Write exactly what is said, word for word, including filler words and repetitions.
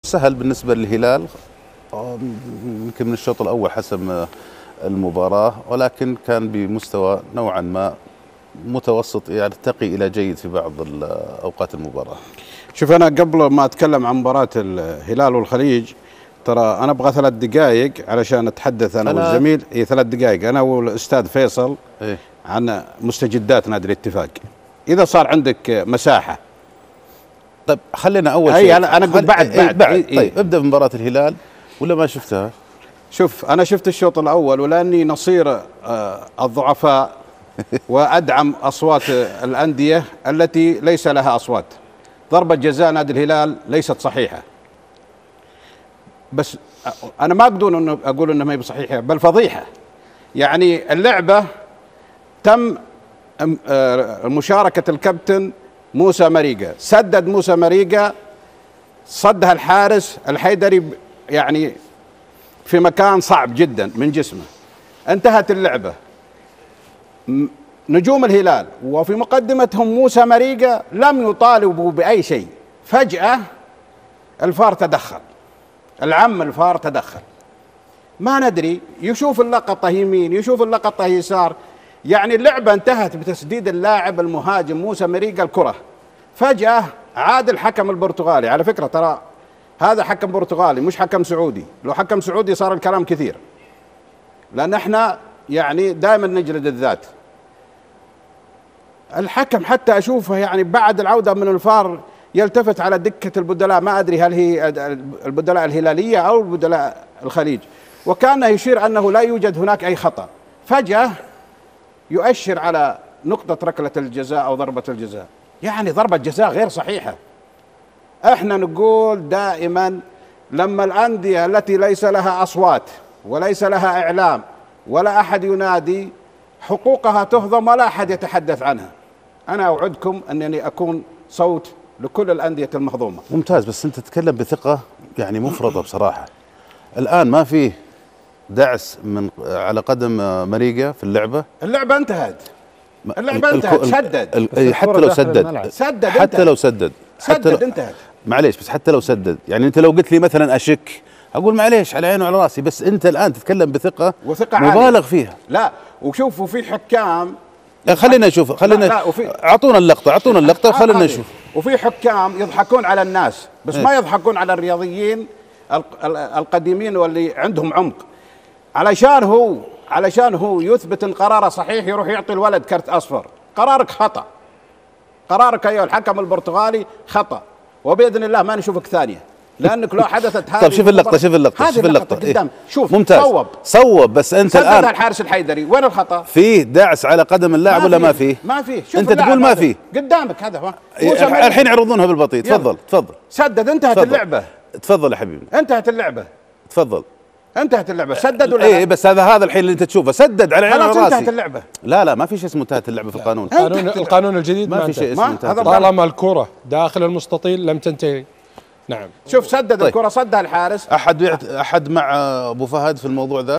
سهل بالنسبة للهلال، يمكن من الشوط الأول حسم المباراة، ولكن كان بمستوى نوعا ما متوسط يرتقي إلى جيد في بعض أوقات المباراة. شوف، أنا قبل ما أتكلم عن مباراة الهلال والخليج ترى أنا أبغى ثلاث دقائق علشان أتحدث أنا والزميل. إيه ثلاث دقائق أنا والأستاذ فيصل إيه؟ عن مستجدات نادي الاتفاق إذا صار عندك مساحة. طيب خلينا أول شيء أي أنا أنا أقول بعد إيه بعد, بعد إيه طيب ابدأ بمباراة الهلال ولا ما شفتها؟ شوف، أنا شفت الشوط الأول، ولأني نصير الضعفاء وأدعم أصوات الأندية التي ليس لها أصوات. ضربة جزاء نادي الهلال ليست صحيحة، بس أنا ما أقدر أنه أقول أنها ما هي صحيحة، بل فضيحة. يعني اللعبة تم مشاركة الكابتن موسى مريقة، سدد موسى مريقة، صدها الحارس الحيدري يعني في مكان صعب جدا من جسمه. انتهت اللعبة، نجوم الهلال وفي مقدمتهم موسى مريقة لم يطالبوا بأي شيء. فجأة الفار تدخل، العم الفار تدخل، ما ندري، يشوف اللقطة يمين يشوف اللقطة يسار. يعني اللعبة انتهت بتسديد اللاعب المهاجم موسى مريقة الكرة. فجأة عاد الحكم البرتغالي، على فكرة ترى هذا حكم برتغالي مش حكم سعودي، لو حكم سعودي صار الكلام كثير، لأن احنا يعني دائما نجلد الذات. الحكم حتى أشوفه يعني بعد العودة من الفار يلتفت على دكة البدلاء، ما أدري هل هي البدلاء الهلالية أو البدلاء الخليج، وكان يشير أنه لا يوجد هناك أي خطأ. فجأة يؤشر على نقطة ركلة الجزاء أو ضربة الجزاء، يعني ضربة جزاء غير صحيحة. احنا نقول دائما لما الأندية التي ليس لها أصوات وليس لها إعلام ولا أحد ينادي حقوقها تهضم ولا أحد يتحدث عنها. أنا أوعدكم أنني أكون صوت لكل الأندية المهضومة. ممتاز، بس أنت تتكلم بثقة يعني مفرطة بصراحة. الآن ما فيه دعس من على قدم مريقة في اللعبة. اللعبة انتهت، اللعبة انتهت. سدد حتى لو سدد سدد حتى لو سدد سدد انتهت. معليش، بس حتى لو سدد، يعني انت لو قلت لي مثلا اشك اقول معليش على عيني وعلى راسي، بس انت الان تتكلم بثقه وثقه مبالغ فيها. لا، وشوفوا في حكام، خلينا نشوف، خلينا اعطونا اللقطه اعطونا اللقطه وخلينا نشوف. وفي حكام يضحكون على الناس بس ما يضحكون على الرياضيين القديمين واللي عندهم عمق. علشان هو علشان هو يثبت ان قراره صحيح يروح يعطي الولد كرت اصفر. قرارك خطا، قرارك ايها الحكم البرتغالي خطا، وباذن الله ما نشوفك ثانيه، لانك لو حدثت هذه. طيب شوف اللقطه شوف اللقطه شوف اللقطه قدام. إيه؟ شوف ممتاز، صوب صوب بس انت الان الحارس الحيدري وين الخطا؟ فيه دعس على قدم اللاعب ولا ما فيه؟ ما فيه. انت تقول ما فيه قدامك هذا. الحين يعرضونها بالبطيء. تفضل تفضل سدد. انتهت تفضل. اللعبه. تفضل يا حبيبي، انتهت اللعبه. تفضل. انتهت اللعبه. سدد ولا ايه؟ بس هذا هذا الحين اللي انت تشوفه. سدد على عيني وراسي. انتهت اللعبه. لا لا ما في شيء اسمه انتهت اللعبه في القانون. القانون القانون الجديد ما, ما في شيء اسمه انتهت. طالما الكره داخل المستطيل لم تنتهي. نعم. شوف سدد. طيب. الكره صدها الحارس. احد احد مع ابو فهد في الموضوع ذا.